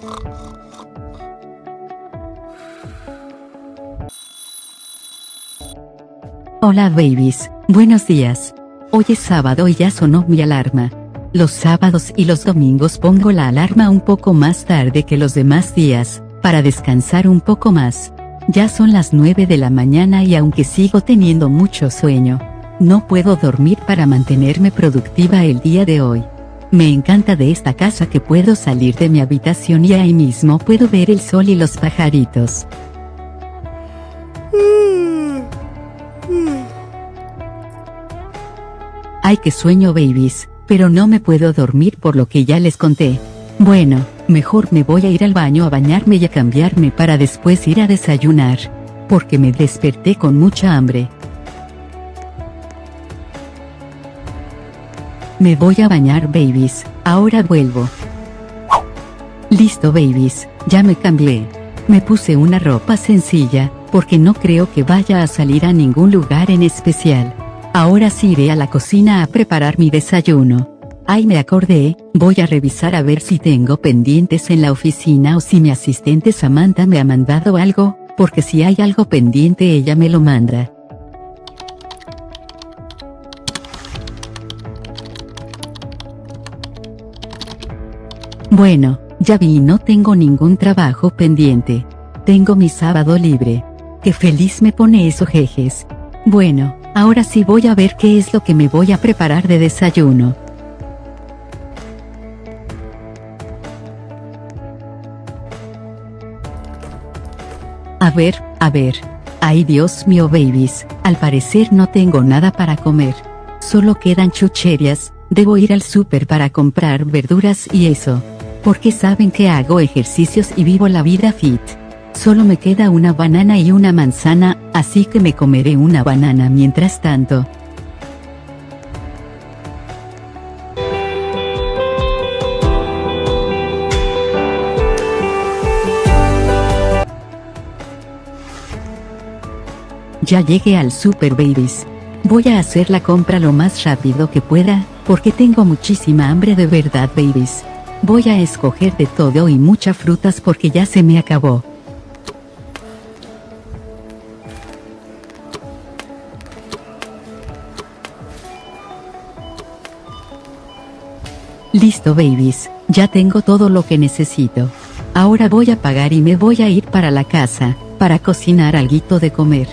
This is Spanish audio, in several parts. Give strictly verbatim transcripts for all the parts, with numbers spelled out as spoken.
Hola babies, buenos días. Hoy es sábado y ya sonó mi alarma. Los sábados y los domingos pongo la alarma un poco más tarde que los demás días, para descansar un poco más. Ya son las nueve de la mañana y aunque sigo teniendo mucho sueño, no puedo dormir para mantenerme productiva el día de hoy. Me encanta de esta casa que puedo salir de mi habitación y ahí mismo puedo ver el sol y los pajaritos. Ay, qué sueño babies, pero no me puedo dormir por lo que ya les conté. Bueno, mejor me voy a ir al baño a bañarme y a cambiarme para después ir a desayunar, porque me desperté con mucha hambre. Me voy a bañar babies, ahora vuelvo. Listo babies, ya me cambié. Me puse una ropa sencilla, porque no creo que vaya a salir a ningún lugar en especial. Ahora sí iré a la cocina a preparar mi desayuno. Ay, me acordé, voy a revisar a ver si tengo pendientes en la oficina o si mi asistente Samantha me ha mandado algo, porque si hay algo pendiente ella me lo manda. Bueno, ya vi, no tengo ningún trabajo pendiente. Tengo mi sábado libre. Qué feliz me pone eso, jejes. Bueno, ahora sí voy a ver qué es lo que me voy a preparar de desayuno. A ver, a ver. Ay, Dios mío babies, al parecer no tengo nada para comer. Solo quedan chucherías, debo ir al súper para comprar verduras y eso. Porque saben que hago ejercicios y vivo la vida fit. Solo me queda una banana y una manzana, así que me comeré una banana mientras tanto. Ya llegué al super babies. Voy a hacer la compra lo más rápido que pueda, porque tengo muchísima hambre de verdad babies. Voy a escoger de todo y muchas frutas porque ya se me acabó. Listo babies, ya tengo todo lo que necesito. Ahora voy a pagar y me voy a ir para la casa, para cocinar alguito de comer.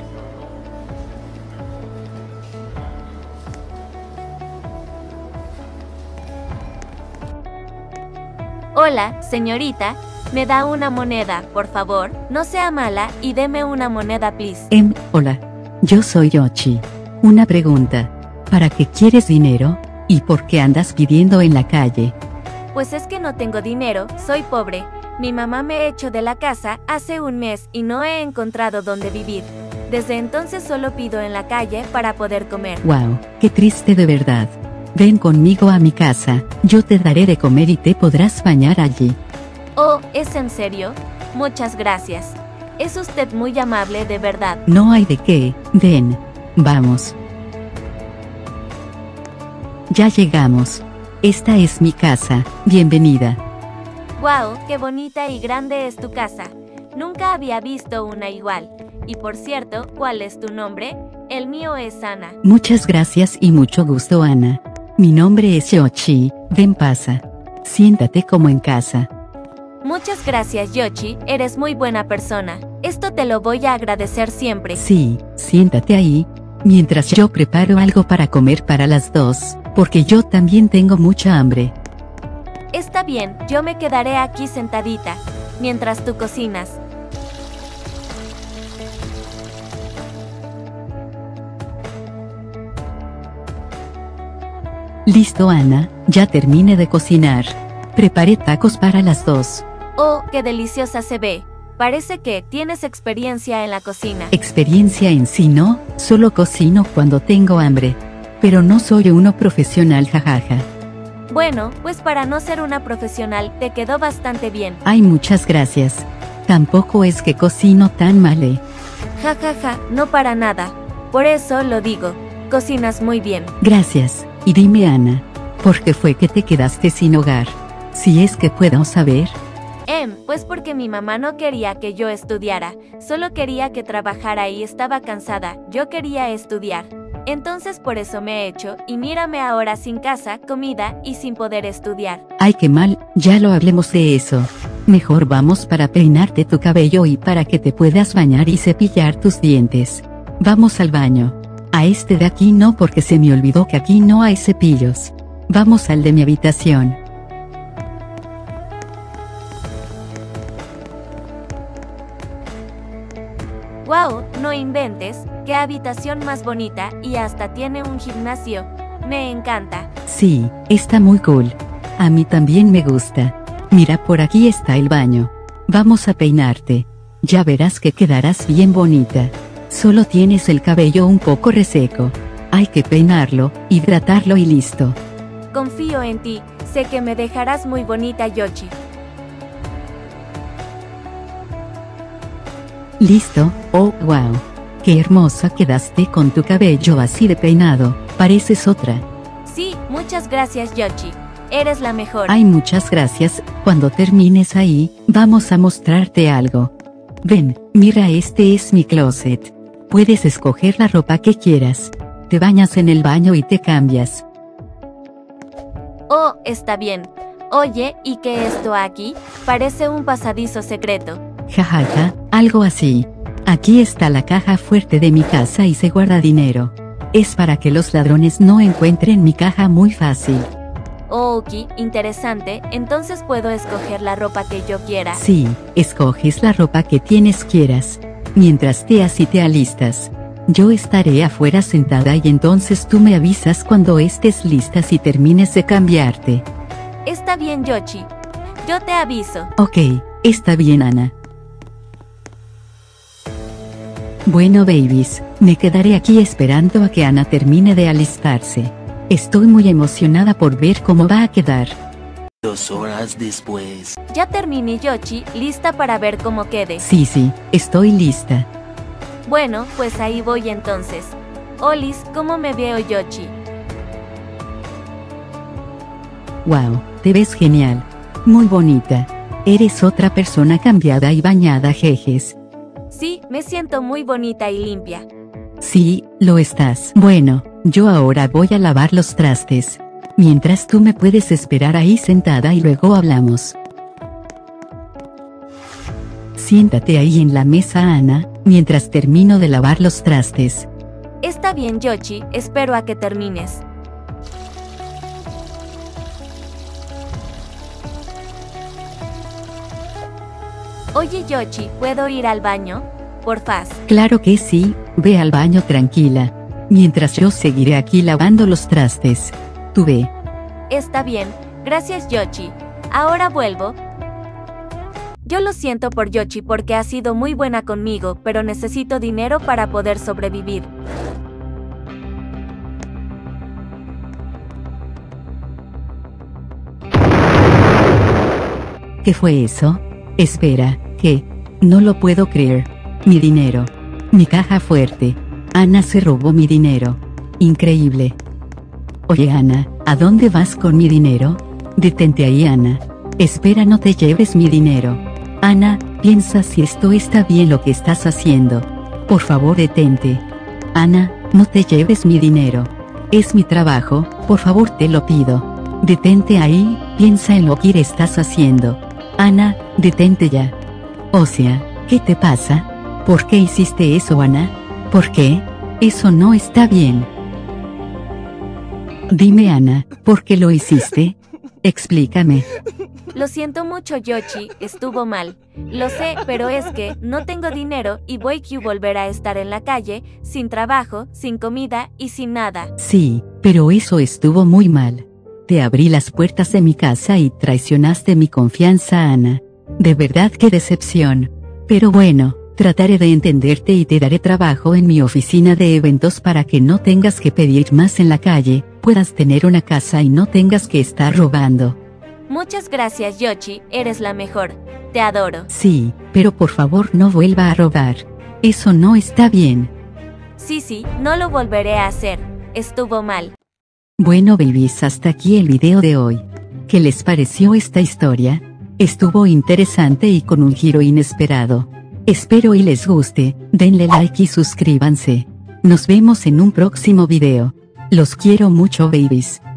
Hola, señorita, me da una moneda, por favor, no sea mala y deme una moneda please. Em, hola, yo soy Yoshi. Una pregunta, ¿para qué quieres dinero? ¿Y por qué andas pidiendo en la calle? Pues es que no tengo dinero, soy pobre. Mi mamá me echó de la casa hace un mes y no he encontrado dónde vivir. Desde entonces solo pido en la calle para poder comer. Wow, qué triste de verdad. Ven conmigo a mi casa, yo te daré de comer y te podrás bañar allí. Oh, ¿es en serio? Muchas gracias. Es usted muy amable de verdad. No hay de qué, ven, vamos. Ya llegamos. Esta es mi casa, bienvenida. Wow, qué bonita y grande es tu casa. Nunca había visto una igual. Y por cierto, ¿cuál es tu nombre? El mío es Ana. Muchas gracias y mucho gusto, Ana. Mi nombre es Yoshi, ven pasa. Siéntate como en casa. Muchas gracias Yoshi, eres muy buena persona. Esto te lo voy a agradecer siempre. Sí, siéntate ahí, mientras yo preparo algo para comer para las dos, porque yo también tengo mucha hambre. Está bien, yo me quedaré aquí sentadita, mientras tú cocinas. Listo Ana, ya terminé de cocinar. Preparé tacos para las dos. Oh, qué deliciosa se ve. Parece que tienes experiencia en la cocina. Experiencia en sí no, solo cocino cuando tengo hambre. Pero no soy uno profesional, jajaja. Bueno, pues para no ser una profesional, te quedó bastante bien. Ay, muchas gracias. Tampoco es que cocino tan mal, eh. Ja, ja, ja, no para nada. Por eso lo digo, cocinas muy bien. Gracias. Y dime Ana, ¿por qué fue que te quedaste sin hogar? Si es que puedo saber. Eh, Em, pues porque mi mamá no quería que yo estudiara, solo quería que trabajara y estaba cansada, yo quería estudiar. Entonces por eso me he hecho, y mírame ahora sin casa, comida, y sin poder estudiar. Ay, qué mal, ya lo hablemos de eso. Mejor vamos para peinarte tu cabello y para que te puedas bañar y cepillar tus dientes. Vamos al baño. A este de aquí no, porque se me olvidó que aquí no hay cepillos. Vamos al de mi habitación. ¡Wow! No inventes, qué habitación más bonita, y hasta tiene un gimnasio. Me encanta. Sí, está muy cool. A mí también me gusta. Mira, por aquí está el baño. Vamos a peinarte. Ya verás que quedarás bien bonita. Solo tienes el cabello un poco reseco. Hay que peinarlo, hidratarlo y listo. Confío en ti, sé que me dejarás muy bonita, Yoshi. ¿Listo? Oh, wow. Qué hermosa quedaste con tu cabello así de peinado, pareces otra. Sí, muchas gracias, Yoshi. Eres la mejor. Ay, muchas gracias. Cuando termines ahí, vamos a mostrarte algo. Ven, mira, este es mi closet. Puedes escoger la ropa que quieras. Te bañas en el baño y te cambias. Oh, está bien. Oye, ¿y qué es esto aquí? Parece un pasadizo secreto. Jajaja, ja, ja, algo así. Aquí está la caja fuerte de mi casa y se guarda dinero. Es para que los ladrones no encuentren mi caja muy fácil. Oh, ok, interesante. Entonces puedo escoger la ropa que yo quiera. Sí, escoges la ropa que tienes quieras. Mientras te así te alistas. Yo estaré afuera sentada y entonces tú me avisas cuando estés lista y termines de cambiarte. Está bien, Yoshi. Yo te aviso. Ok, está bien, Ana. Bueno, babies, me quedaré aquí esperando a que Ana termine de alistarse. Estoy muy emocionada por ver cómo va a quedar. Dos horas después. Ya terminé, Yoshi, lista para ver cómo quede. Sí, sí, estoy lista. Bueno, pues ahí voy entonces. Olis, ¿cómo me veo, Yoshi? Wow, te ves genial. Muy bonita. Eres otra persona cambiada y bañada, jejes. Sí, me siento muy bonita y limpia. Sí, lo estás. Bueno, yo ahora voy a lavar los trastes. Mientras tú me puedes esperar ahí sentada y luego hablamos. Siéntate ahí en la mesa, Ana, mientras termino de lavar los trastes. Está bien, Yoshi, espero a que termines. Oye, Yoshi, ¿puedo ir al baño? Porfas. Claro que sí, ve al baño tranquila. Mientras yo seguiré aquí lavando los trastes. Tú ve. Está bien, gracias, Yoshi. Ahora vuelvo. Yo lo siento por Yoshi porque ha sido muy buena conmigo, pero necesito dinero para poder sobrevivir. ¿Qué fue eso? Espera, ¿qué? No lo puedo creer. Mi dinero. Mi caja fuerte. Ana se robó mi dinero. Increíble. Oye, Ana, ¿a dónde vas con mi dinero? Detente ahí, Ana. Espera, no te lleves mi dinero. Ana, piensa si esto está bien lo que estás haciendo. Por favor, detente. Ana, no te lleves mi dinero. Es mi trabajo, por favor te lo pido. Detente ahí, piensa en lo que estás haciendo. Ana, detente ya. O sea, ¿qué te pasa? ¿Por qué hiciste eso, Ana? ¿Por qué? Eso no está bien. Dime, Ana, ¿por qué lo hiciste? Explícame. Lo siento mucho, Yoshi, estuvo mal. Lo sé, pero es que no tengo dinero y voy a volver a estar en la calle, sin trabajo, sin comida y sin nada. Sí, pero eso estuvo muy mal. Te abrí las puertas de mi casa y traicionaste mi confianza, Ana. De verdad, qué decepción. Pero bueno, trataré de entenderte y te daré trabajo en mi oficina de eventos para que no tengas que pedir más en la calle, puedas tener una casa y no tengas que estar robando. Muchas gracias, Yoshi, eres la mejor. Te adoro. Sí, pero por favor no vuelva a robar. Eso no está bien. Sí, sí, no lo volveré a hacer. Estuvo mal. Bueno, babies, hasta aquí el video de hoy. ¿Qué les pareció esta historia? Estuvo interesante y con un giro inesperado. Espero y les guste, denle like y suscríbanse. Nos vemos en un próximo video. Los quiero mucho, babies.